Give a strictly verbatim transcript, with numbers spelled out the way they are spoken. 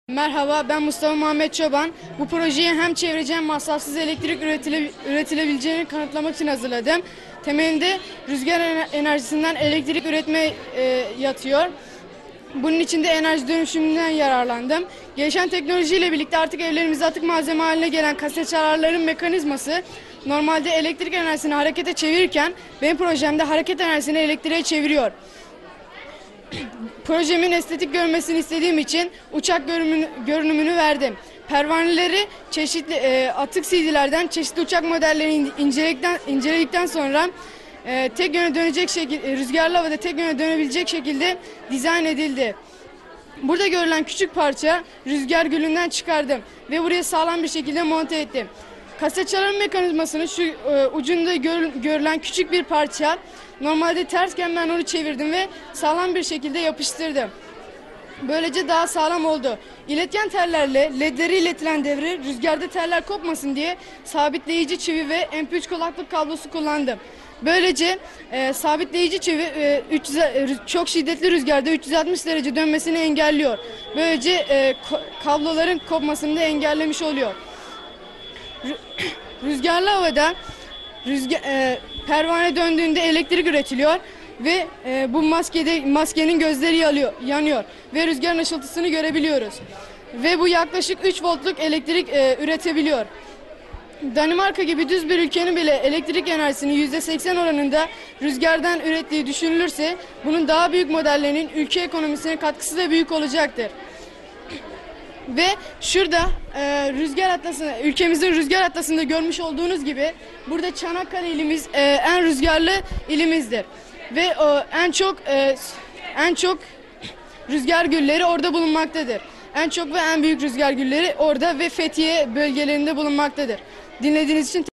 Merhaba, ben Mustafa Muhammed Çoban. Bu projeyi hem çevreci hem masrafsız elektrik üretile, üretilebileceğini kanıtlamak için hazırladım. Temelinde rüzgar enerjisinden elektrik üretme e, yatıyor. Bunun için de enerji dönüşümünden yararlandım. Gelişen teknolojiyle birlikte artık evlerimizde atık malzeme haline gelen kaset çalarların mekanizması normalde elektrik enerjisini harekete çevirirken benim projemde hareket enerjisini elektriğe çeviriyor. Projemin estetik görünmesini istediğim için uçak görünümünü, görünümünü verdim. Pervaneleri çeşitli e, atık C D'lerden çeşitli uçak modellerini inceledikten, inceledikten sonra e, tek yöne dönecek şekilde, rüzgarlı havada tek yöne dönebilecek şekilde dizayn edildi. Burada görülen küçük parça rüzgar gülünden çıkardım ve buraya sağlam bir şekilde monte ettim. Kaset çalarım mekanizmasını şu e, ucunda gör, görülen küçük bir parça normalde tersken ben onu çevirdim ve sağlam bir şekilde yapıştırdım. Böylece daha sağlam oldu. İletken tellerle ledleri iletilen devre rüzgarda teller kopmasın diye sabitleyici çivi ve M P üç kulaklık kablosu kullandım. Böylece e, sabitleyici çivi e, üç yüz, e, çok şiddetli rüzgarda üç yüz altmış derece dönmesini engelliyor. Böylece e, kabloların kopmasını da engellemiş oluyor. Rüzgarlı havada rüzgar, e, pervane döndüğünde elektrik üretiliyor ve e, bu maskede maskenin gözleri yanıyor, yanıyor ve rüzgarın ışıltısını görebiliyoruz. Ve bu yaklaşık üç voltluk elektrik e, üretebiliyor. Danimarka gibi düz bir ülkenin bile elektrik enerjisini yüzde seksen oranında rüzgardan ürettiği düşünülürse bunun daha büyük modellerinin ülke ekonomisine katkısı da büyük olacaktır. Ve şurada e, rüzgar atlasını, ülkemizin rüzgar atlasında görmüş olduğunuz gibi burada Çanakkale ilimiz e, en rüzgarlı ilimizdir. Ve e, en çok e, en çok rüzgar gülleri orada bulunmaktadır. En çok ve en büyük rüzgar gülleri orada ve Fethiye bölgelerinde bulunmaktadır. Dinlediğiniz için